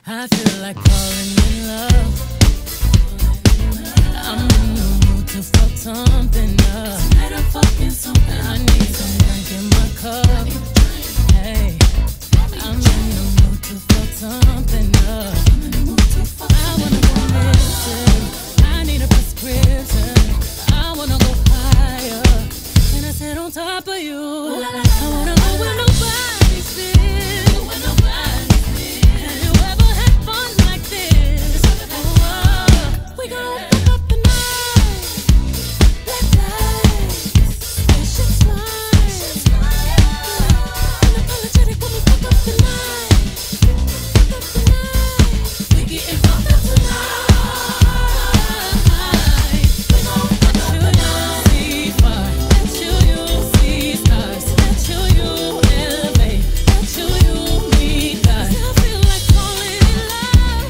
I feel like falling in love. I'm in the mood to fuck something up. Tonight I'm fucking something. I need some drink in my cup. Hey, I'm in the mood to fuck something up. I wanna go missing. I need a prescription. I wanna go higher. And I sit on top of you. I wanna go where nobody's been. Have you ever had fun like this? Oh, we gon' fuck up the night. Black lights, spaceships fly. Unapologetic when we fuck up the night. Fuck up the night. We getting fucked up tonight. We gon' fuck up the night. See far, let you see stars, let you elevate, let you meet God. I feel like falling in love.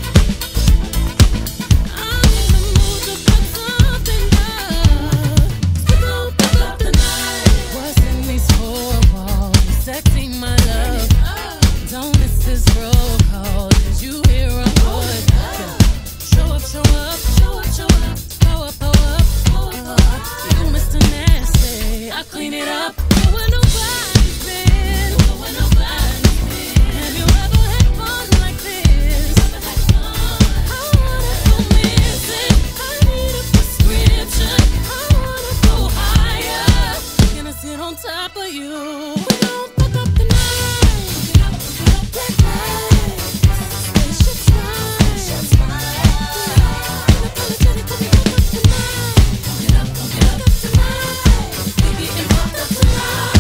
I'm in the mood to fuck something up. We gon' fuck up the night. What's in these four walls? Sexy, my love. Don't miss this roll call. Did you hear a word? Show up, show up, show up, show up. Pull up, pull up, pull up. You Mr. Nasty, I clean it up. Go where nobody's been. Go where nobody's been. Have you ever had fun like this? I wanna go missing. I need a prescription. I wanna go higher. Can I sit on top of you? We gon' fuck up the night. Black lights, spaceships fly. Unapologetic when we fuck up the night. Fuck up tonight. We getting fucked up tonight.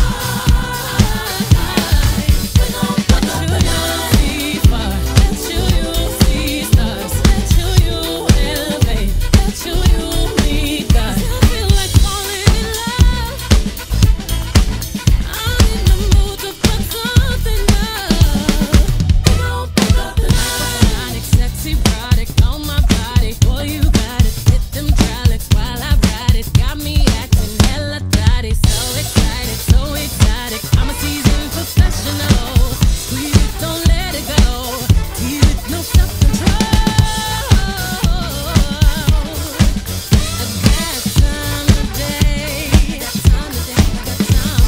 We gon' fuck up the night. See far, let you see stars, let you elevate, let you meet God. I feel like falling in love. I'm in the mood to fuck something up. We gon' fuck up the night. Sexy product on my body. Boy, you got it. Hit them hydraulics while I ride it. Got me acting hella thotty. So excited, so exotic. I'm a seasoned professional. Squeeze it, don't let it go. Keep it, no self-control. I got time today. Got time today. Got time.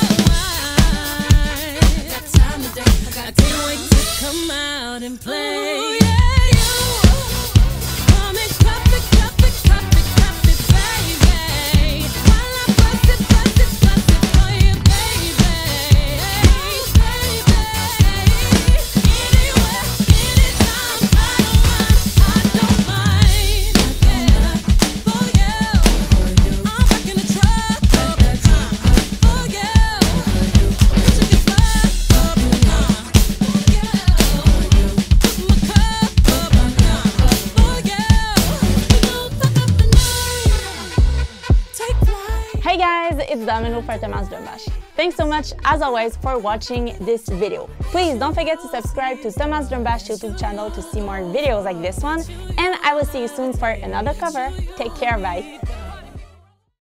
Got time today. I can't wait to come out and play. Oh, yeah, you. Come and clap it, clap it, clap it, clap it, baby. While I bust it for you, baby. Anywhere, anytime, I don't mind. Yeah, for you. I'm rocking the truck up for you. You should get fucked up, yeah. Put my cup up for you. We gon' fuck up the night. Take flight. Hey guys, it's Domino for Thomann Dombash. Thanks so much, as always, for watching this video. Please don't forget to subscribe to Thomann Dombash YouTube channel to see more videos like this one. And I will see you soon for another cover. Take care, bye.